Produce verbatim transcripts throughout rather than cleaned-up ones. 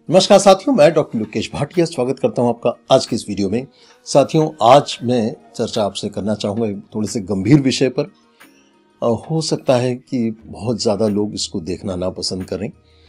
नमस्कार साथियों, मैं डॉक्टर लोकेश भाटिया स्वागत करता हूं आपका आज की इस वीडियो में। साथियों, आज मैं चर्चा आपसे करना चाहूँगा एक थोड़े से गंभीर विषय पर। हो सकता है कि बहुत ज़्यादा लोग इसको देखना ना पसंद करें।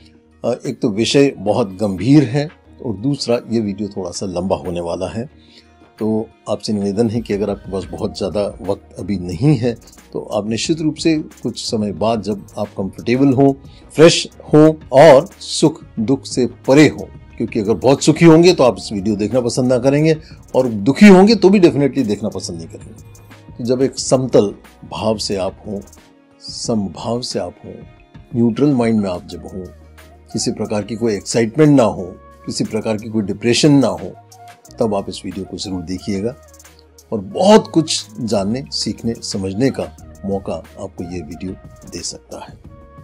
एक तो विषय बहुत गंभीर है और दूसरा ये वीडियो थोड़ा सा लंबा होने वाला है। तो आपसे निवेदन है कि अगर आपके पास बहुत ज़्यादा वक्त अभी नहीं है तो आप निश्चित रूप से कुछ समय बाद जब आप कंफर्टेबल हों, फ्रेश हों और सुख दुख से परे हों, क्योंकि अगर बहुत सुखी होंगे तो आप इस वीडियो देखना पसंद ना करेंगे और दुखी होंगे तो भी डेफिनेटली देखना पसंद नहीं करेंगे। तो जब एक समतल भाव से आप हों, समभाव से आप हों, न्यूट्रल माइंड में आप जब हों, किसी प्रकार की कोई एक्साइटमेंट ना हो, किसी प्रकार की कोई डिप्रेशन ना हो, तब आप इस वीडियो को जरूर देखिएगा और बहुत कुछ जानने, सीखने, समझने का मौका आपको ये वीडियो दे सकता है।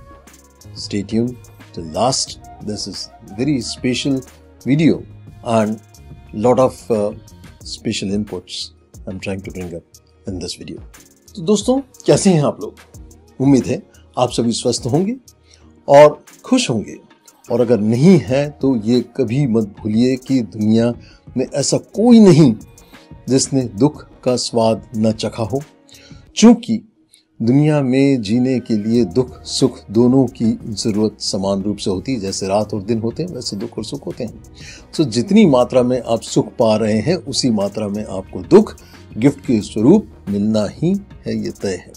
Stay tuned till last. This is very special video and lot of uh, special inputs I'm trying to bring up in this video. तो दोस्तों, कैसे हैं आप लोग? उम्मीद है आप सभी स्वस्थ होंगे और खुश होंगे, और अगर नहीं है तो ये कभी मत भूलिए कि दुनिया में ऐसा कोई नहीं जिसने दुख का स्वाद न चखा हो। चूंकि दुनिया में जीने के लिए दुख सुख दोनों की जरूरत समान रूप से होती है। जैसे रात और दिन होते हैं वैसे दुख और सुख होते हैं। तो जितनी मात्रा में आप सुख पा रहे हैं उसी मात्रा में आपको दुख गिफ्ट के स्वरूप मिलना ही है, ये तय है।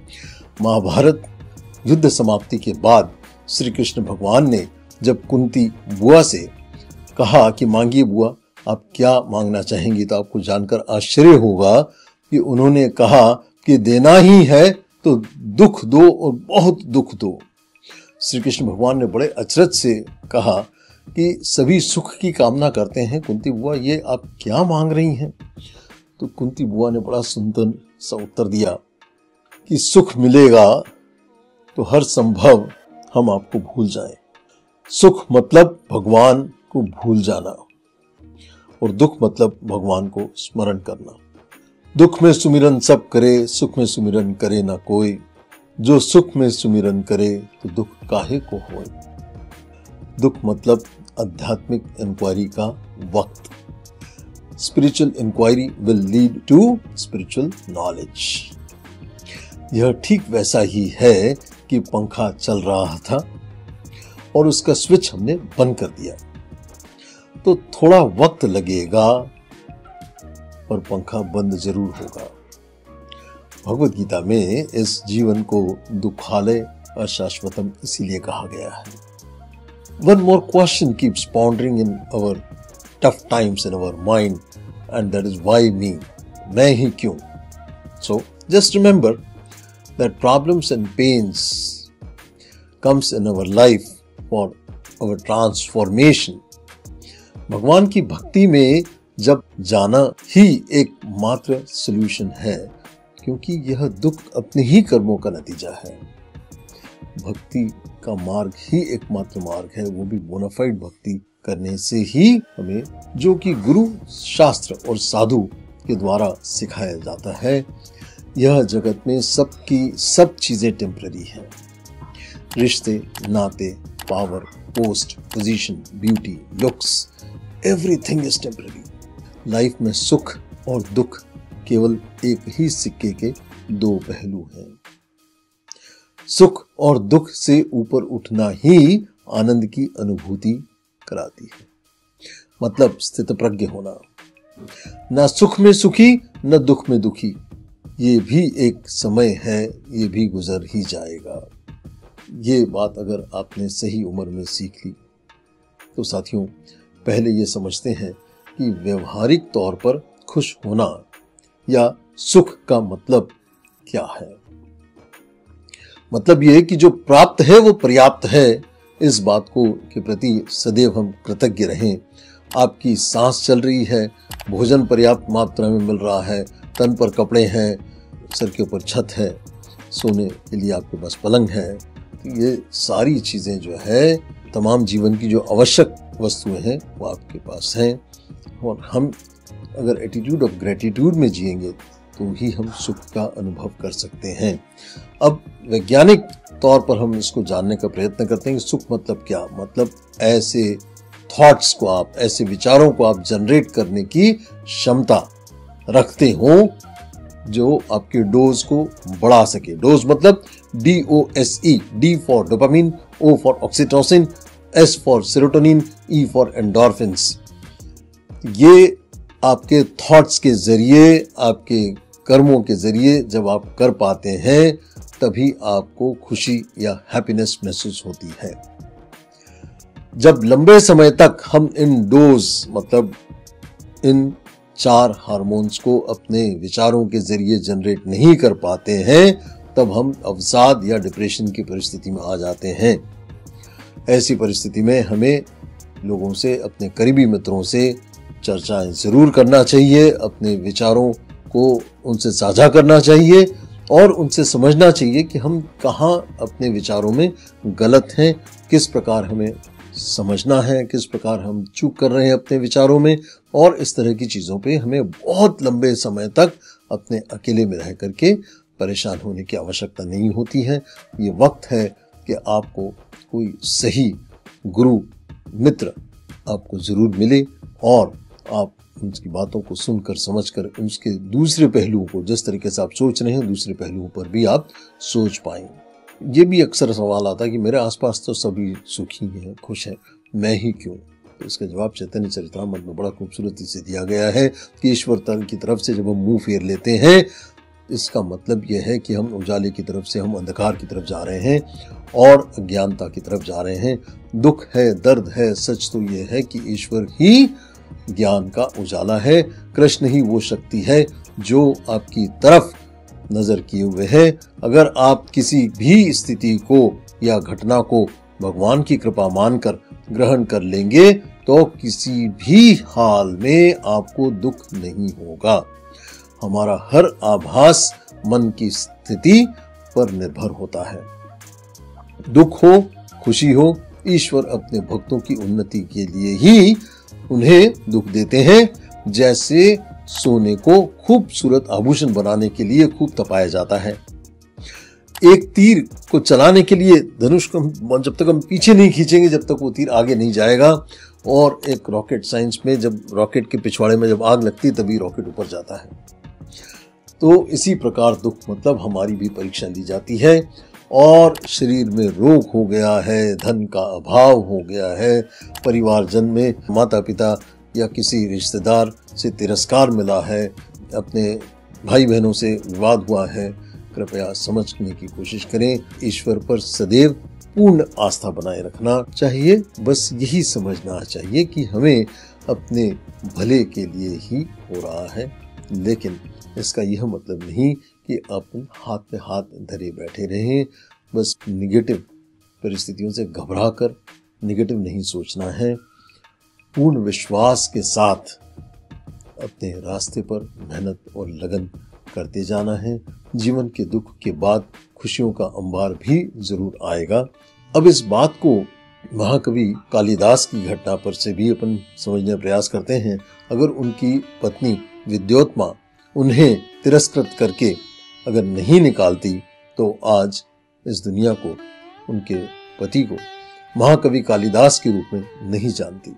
महाभारत युद्ध समाप्ति के बाद श्री कृष्ण भगवान ने जब कुंती बुआ से कहा कि मांगिए बुआ, आप क्या मांगना चाहेंगी, तो आपको जानकर आश्चर्य होगा कि उन्होंने कहा कि देना ही है तो दुख दो और बहुत दुख दो। श्री कृष्ण भगवान ने बड़े अचरज से कहा कि सभी सुख की कामना करते हैं, कुंती बुआ ये आप क्या मांग रही हैं? तो कुंती बुआ ने बड़ा सुंदर सा उत्तर दिया कि सुख मिलेगा तो हर संभव हम आपको भूल जाएं। सुख मतलब भगवान को भूल जाना और दुख मतलब भगवान को स्मरण करना। दुख में सुमिरन सब करे, सुख में सुमिरन करे ना कोई। जो सुख में सुमिरन करे तो दुख काहे को होए। दुख मतलब आध्यात्मिक इंक्वायरी का वक्त। Spiritual inquiry will lead to spiritual knowledge. यह ठीक वैसा ही है कि पंखा चल रहा था और उसका स्विच हमने बंद कर दिया, तो थोड़ा वक्त लगेगा पर पंखा बंद जरूर होगा। भगवद गीता में इस जीवन को दुखालय अशाश्वतम इसीलिए कहा गया है। One more question keeps pondering in our tough times in our mind, and that is why me? मैं ही क्यों? So just remember that problems and pains comes in our life for our transformation. भगवान की भक्ति में जब जाना ही एकमात्र solution है, क्योंकि यह दुख अपने ही कर्मों का नतीजा है। भक्ति का मार्ग ही एकमात्र मार्ग है, वो भी बोनाफाइड भक्ति करने से ही हमें, जो कि गुरु शास्त्र और साधु के द्वारा सिखाया जाता है। यह जगत में सबकी सब चीजें टेम्पररी हैं। रिश्ते, नाते, power, post, position, beauty, looks, everything is temporary. Life में सुख और दुख केवल एक ही सिक्के के दो पहलू हैं। सुख और दुख से ऊपर उठना ही आनंद की अनुभूति कराती है। मतलब स्थितप्रज्ञ होना, न सुख में सुखी न दुख में दुखी। ये भी एक समय है, ये भी गुजर ही जाएगा। ये बात अगर आपने सही उम्र में सीख ली तो साथियों, पहले ये समझते हैं कि व्यवहारिक तौर पर खुश होना या सुख का मतलब क्या है। मतलब ये कि जो प्राप्त है वो पर्याप्त है, इस बात को के प्रति सदैव हम कृतज्ञ रहें। आपकी सांस चल रही है, भोजन पर्याप्त मात्रा में मिल रहा है, तन पर कपड़े हैं, सर के ऊपर छत है, सोने के लिए आपके पास पलंग है। तो ये सारी चीज़ें जो है, तमाम जीवन की जो आवश्यक वस्तुएं हैं वो आपके पास हैं, और हम अगर एटीट्यूड ऑफ ग्रेटिट्यूड में जिएंगे तो ही हम सुख का अनुभव कर सकते हैं। अब वैज्ञानिक तौर पर हम इसको जानने का प्रयत्न करते हैं कि सुख मतलब क्या। मतलब ऐसे थॉट्स को आप, ऐसे विचारों को आप जनरेट करने की क्षमता रखते हो जो आपके डोज को बढ़ा सके। डोज मतलब D O S E, D for dopamine, O for oxytocin, S for serotonin, E for endorphins. ये आपके थॉट्स के जरिए, आपके कर्मों के जरिए जब आप कर पाते हैं तभी आपको खुशी या हैप्पीनेस महसूस होती है। जब लंबे समय तक हम इन डोज मतलब इन चार हार्मोन्स को अपने विचारों के जरिए जनरेट नहीं कर पाते हैं तब हम अवसाद या डिप्रेशन की परिस्थिति में आ जाते हैं। ऐसी परिस्थिति में हमें लोगों से, अपने करीबी मित्रों से चर्चाएं जरूर करना चाहिए, अपने विचारों को उनसे साझा करना चाहिए और उनसे समझना चाहिए कि हम कहाँ अपने विचारों में गलत हैं, किस प्रकार हमें समझना है, किस प्रकार हम चूक कर रहे हैं अपने विचारों में। और इस तरह की चीज़ों पे हमें बहुत लंबे समय तक अपने अकेले में रह करके परेशान होने की आवश्यकता नहीं होती है। ये वक्त है कि आपको कोई सही गुरु, मित्र आपको ज़रूर मिले और आप उनकी बातों को सुनकर, समझकर उसके दूसरे पहलुओं को, जिस तरीके से आप सोच रहे हैं, दूसरे पहलुओं पर भी आप सोच पाएं। ये भी अक्सर सवाल आता है कि मेरे आसपास तो सभी सुखी हैं, खुश हैं, मैं ही क्यों? तो इसका जवाब चैतन्य चरितामृत में बड़ा खूबसूरती से दिया गया है कि ईश्वर तन की तरफ से जब हम मुंह फेर लेते हैं, इसका मतलब यह है कि हम उजाले की तरफ से हम अंधकार की तरफ जा रहे हैं और अज्ञानता की तरफ जा रहे हैं। दुख है, दर्द है, सच तो यह है कि ईश्वर ही ज्ञान का उजाला है। कृष्ण ही वो शक्ति है जो आपकी तरफ नजर किए हुए है। अगर आप किसी भी स्थिति को या घटना को भगवान की कृपा मानकर ग्रहण कर लेंगे तो किसी भी हाल में आपको दुख नहीं होगा। हमारा हर आभास मन की स्थिति पर निर्भर होता है। दुख हो, खुशी हो, ईश्वर अपने भक्तों की उन्नति के लिए ही उन्हें दुख देते हैं। जैसे सोने को खूबसूरत आभूषण बनाने के लिए खूब तपाया जाता है। एक तीर को चलाने के लिए धनुष को जब तक हम पीछे नहीं खींचेंगे, जब तक वो तीर आगे नहीं जाएगा। और एक रॉकेट साइंस में जब रॉकेट के पिछवाड़े में जब आग लगती है तभी रॉकेट ऊपर जाता है। तो इसी प्रकार दुख मतलब हमारी भी परीक्षा ली जाती है। और शरीर में रोग हो गया है, धन का अभाव हो गया है, परिवारजन में माता पिता या किसी रिश्तेदार से तिरस्कार मिला है, अपने भाई बहनों से विवाद हुआ है, कृपया समझने की कोशिश करें। ईश्वर पर सदैव पूर्ण आस्था बनाए रखना चाहिए। बस यही समझना चाहिए कि हमें अपने भले के लिए ही हो रहा है, लेकिन इसका यह मतलब नहीं कि अपन हाथ पे हाथ धरे बैठे रहें। बस निगेटिव परिस्थितियों से घबरा कर निगेटिव नहीं सोचना है। पूर्ण विश्वास के साथ अपने रास्ते पर मेहनत और लगन करते जाना है। जीवन के दुख के बाद खुशियों का अंबार भी जरूर आएगा। अब इस बात को महाकवि कालिदास की घटना पर से भी अपन समझने का प्रयास करते हैं। अगर उनकी पत्नी विद्योत्मा उन्हें तिरस्कृत करके अगर नहीं निकालती तो आज इस दुनिया को, उनके पति को महाकवि कालिदास के रूप में नहीं जानती।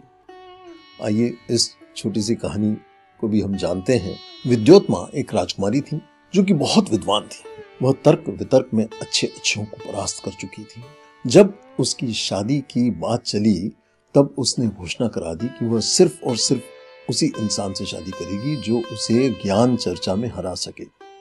आइए इस छोटी सी कहानी को भी हम जानते हैं। विद्योत्मा एक राजकुमारी थी जो कि बहुत विद्वान थी। वह तर्क वितर्क में अच्छे अच्छों को परास्त कर चुकी थी। जब उसकी शादी की बात चली तब उसने घोषणा करा दी कि वह सिर्फ और सिर्फ उसी इंसान से शादी करेगी जो उसे ज्ञान चर्चा में हरा सके।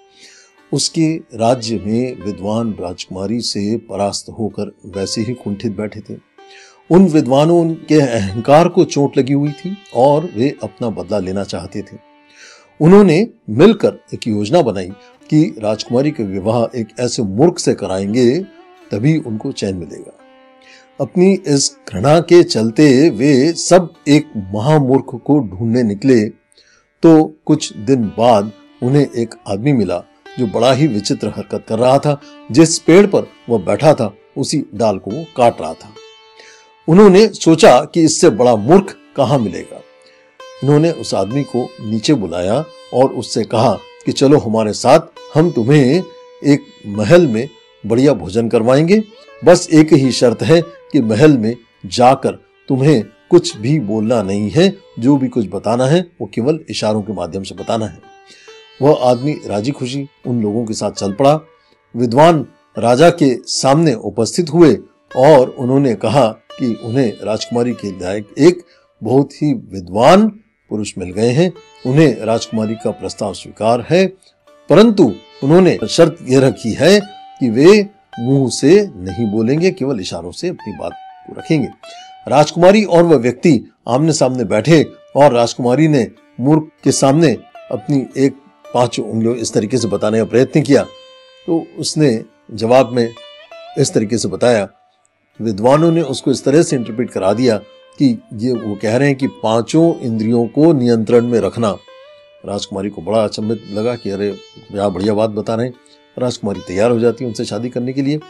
उसके राज्य में विद्वान राजकुमारी से परास्त होकर वैसे ही कुंठित बैठे थे। उन विद्वानों के अहंकार को चोट लगी हुई थी और वे अपना बदला लेना चाहते थे। उन्होंने मिलकर एक योजना बनाई कि राजकुमारी का विवाह एक ऐसे मूर्ख से कराएंगे तभी उनको चैन मिलेगा। अपनी इस घृणा के चलते वे सब एक महामूर्ख को ढूंढने निकले। तो कुछ दिन बाद उन्हें एक आदमी मिला जो बड़ा ही विचित्र हरकत कर रहा था। जिस पेड़ पर वह बैठा था उसी डाल को वो काट रहा था। उन्होंने सोचा कि इससे बड़ा मूर्ख कहाँ मिलेगा। उन्होंने उस आदमी को नीचे बुलाया और उससे कहा कि चलो हमारे साथ, हम तुम्हें एक महल में बढ़िया भोजन करवाएंगे। बस एक ही शर्त है कि महल में जाकर तुम्हें कुछ भी बोलना नहीं है, जो भी कुछ बताना है वो केवल इशारों के माध्यम से बताना है। वह आदमी राजी खुशी उन लोगों के साथ चल पड़ा। विद्वान राजा के सामने उपस्थित हुए और उन्होंने कहा कि उन्हें राजकुमारी के लायक एक बहुत ही विद्वान पुरुष मिल गए हैं, उन्हें राजकुमारी का प्रस्ताव स्वीकार है, परंतु उन्होंने शर्त यह रखी है कि वे मुंह से नहीं बोलेंगे, केवल इशारों से अपनी बात को रखेंगे। राजकुमारी और वह व्यक्ति आमने सामने बैठे और राजकुमारी ने मूर्ख के सामने अपनी एक पांच उंगलियों इस तरीके से बताने का प्रयत्न किया, तो उसने जवाब में इस तरीके से बताया। विद्वानों ने उसको इस तरह से इंटरप्रेट करा दिया कि ये वो कह रहे हैं कि पांचों इंद्रियों को नियंत्रण में रखना। राजकुमारी को बड़ा अचंभित लगा कि अरे क्या बढ़िया बात बता रहे हैं। राजकुमारी तैयार हो जाती है उनसे शादी करने के लिए,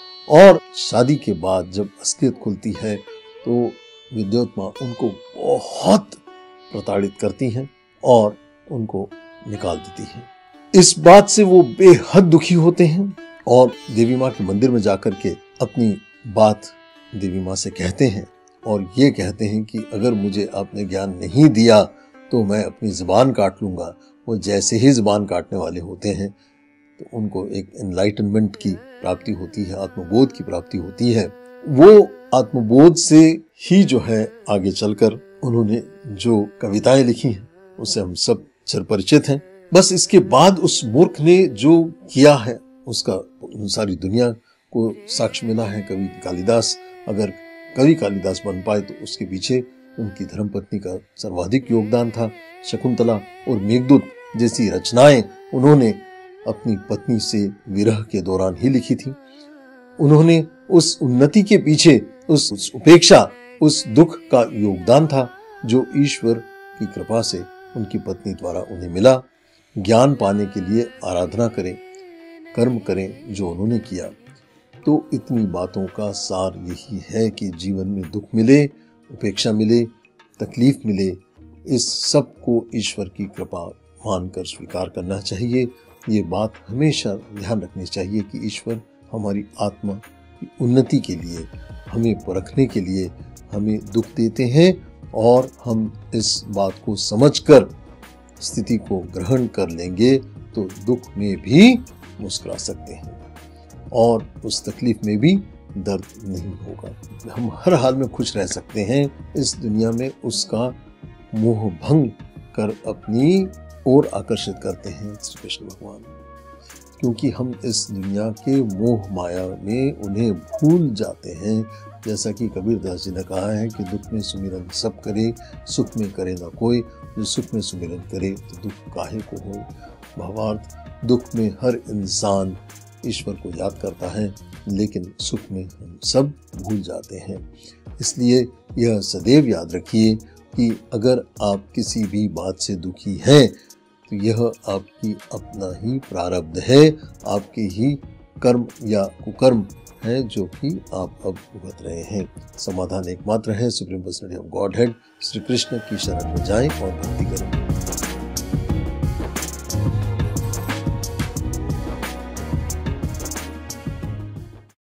और शादी के बाद जब असलियत खुलती है तो विद्योत्मा उनको बहुत प्रताड़ित करती हैं और उनको निकाल देती हैं। इस बात से वो बेहद दुखी होते हैं और देवी माँ के मंदिर में जाकर के अपनी बात देवी माँ से कहते हैं और ये कहते हैं कि अगर मुझे आपने ज्ञान नहीं दिया तो मैं अपनी जुबान काट लूंगा। वो जैसे ही जुबान काटने वाले होते हैं तो उनको एक एनलाइटनमेंट की प्राप्ति होती है, आत्मबोध की प्राप्ति होती है। वो आत्मबोध से ही जो है आगे चलकर उन्होंने जो कविताएं लिखी हैं उससे हम सब चिरपरिचित हैं। बस इसके बाद उस मूर्ख ने जो किया है उसका सारी दुनिया को साक्ष्य मिला है। कवि कालिदास, अगर कवि कालिदास बन पाए तो उसके पीछे उनकी धर्मपत्नी का सर्वाधिक योगदान था। शकुंतला और मेघदूत जैसी रचनाएं उन्होंने अपनी पत्नी से विरह के दौरान ही लिखी थी। उन्होंने उस उन्नति के पीछे उस, उस उपेक्षा, उस दुख का योगदान था जो ईश्वर की कृपा से उनकी पत्नी द्वारा उन्हें मिला। ज्ञान पाने के लिए आराधना करें, कर्म करें जो उन्होंने किया। तो इतनी बातों का सार यही है कि जीवन में दुख मिले, उपेक्षा मिले, तकलीफ मिले, इस सब को ईश्वर की कृपा मानकर स्वीकार करना चाहिए। ये बात हमेशा ध्यान रखनी चाहिए कि ईश्वर हमारी आत्मा की उन्नति के लिए, हमें परखने के लिए हमें दुख देते हैं और हम इस बात को समझकर स्थिति को ग्रहण कर लेंगे तो दुख में भी मुस्कुरा सकते हैं और उस तकलीफ में भी दर्द नहीं होगा। हम हर हाल में खुश रह सकते हैं इस दुनिया में, उसका मोह भंग कर अपनी ओर आकर्षित करते हैं श्री कृष्ण भगवान, क्योंकि हम इस दुनिया के मोह माया में उन्हें भूल जाते हैं। जैसा कि कबीरदास जी ने कहा है कि दुख में सुमिरन सब करे, सुख में करे ना कोई, जो सुख में सुमिरन करे तो दुख काहे को हो। भावार्थ, दुख में हर इंसान ईश्वर को याद करता है, लेकिन सुख में हम सब भूल जाते हैं। इसलिए यह सदैव याद रखिए कि अगर आप किसी भी बात से दुखी हैं तो यह आपकी अपना ही प्रारब्ध है, आपके ही कर्म या कुकर्म है जो कि आप अब भुगत रहे हैं। समाधान एकमात्र है, supreme personality of Godhead Shri Krishna की शरण में जाएं और भक्ति करें।